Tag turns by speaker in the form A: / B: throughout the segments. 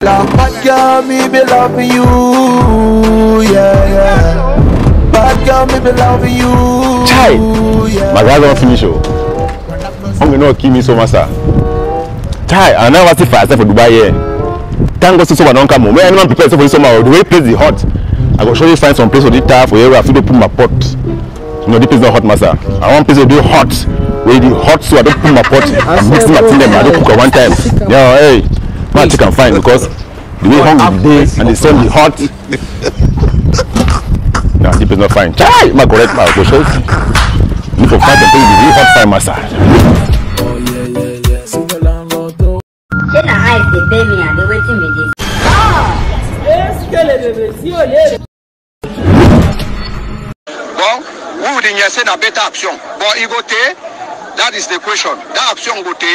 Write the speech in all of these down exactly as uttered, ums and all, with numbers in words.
A: Bad girl, me be loving you, yeah, yeah. Bad girl, me be loving you.
B: Chai, my guy don't finish. Oh, I'm gonna kill me so much, sir. Chai, I never see fast for Dubai here. Thank God, so someone don't come home. When anyone prepares for this summer, the way place is hot. I go show you find some place for the tap for here. I feel to put my pot. You know, this place is not hot, master. I want place to do hot. Where the hot, so I don't put my pot. I'm mixing my thing them. I don't cook at one time. Yeah, hey, man, you can find because the way hungry the day and the sun is hot. Nah, this is not fine. Chai, my correct, my go show you. You for fight and play the really hot fire, master.
C: Oh yeah, yeah, yeah. Super long road.
D: Can I hide the baby and the waiting me this?
E: Eske bébé, si on est.
F: Bon, vous voulez dire c'est une bête action. Bon, il vote. That is the question. That action vote.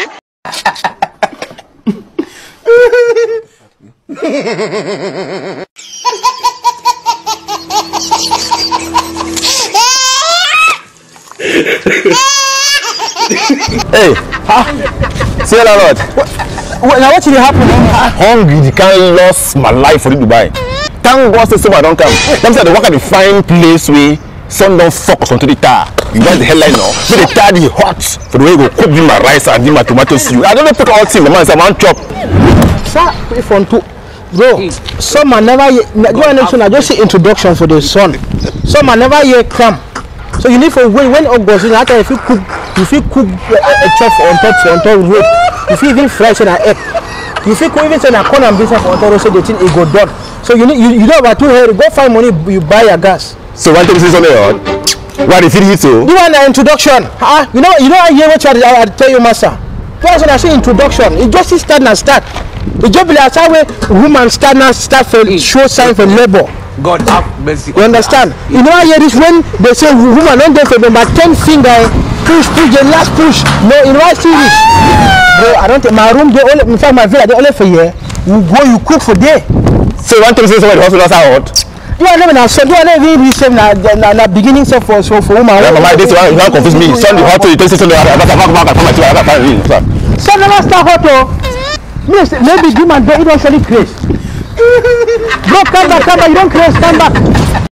B: Hey, huh? See you Lord.
G: What, now what did happen?
B: Hungry, the can lost my life for the Dubai. Thank God, say someone don't come. Them say they work at the fine place where sun don't focus onto the tar. You got the headline now. So the tar is hot for the way you go cook my rice and my tomato stew. I don't know put all things. The man say one chop.
G: Sir, if on to bro, some man never go and mention. I just see introduction for the son. Some man never hear come. So you need for when when August is after if you cook if you cook uh, a chop on top on top road, if you even fry an egg, if you could even send a corn and business on top so the thing it go done. So you need you, you know about two here, go find money, you buy a gas.
B: So one thing is on the why they feed it so?
G: Do an introduction. Huh? You know you know I hear what I, I tell you, master. First when I say introduction, it just start and start. It just be like how woman start and start for show sign for labor.
H: God have mercy.
G: You understand? You know I hear this when they say woman don't go for them but ten finger push push the last push. No, you know I see this. Bro, I don't think my room they only in fact my villa they only for here. You go you cook for day.
B: So one thing is somebody hospital is out.
G: You are never now so you are never even receive na na beginning so for so for woman.
B: Yeah, mama, this one you don't confuse me. Sunday hot you tell say Sunday I got back back come to I got find sir.
G: So never start hot oh. Maybe do man don't actually craze. Bro, come back, come back, you don't craze, come back.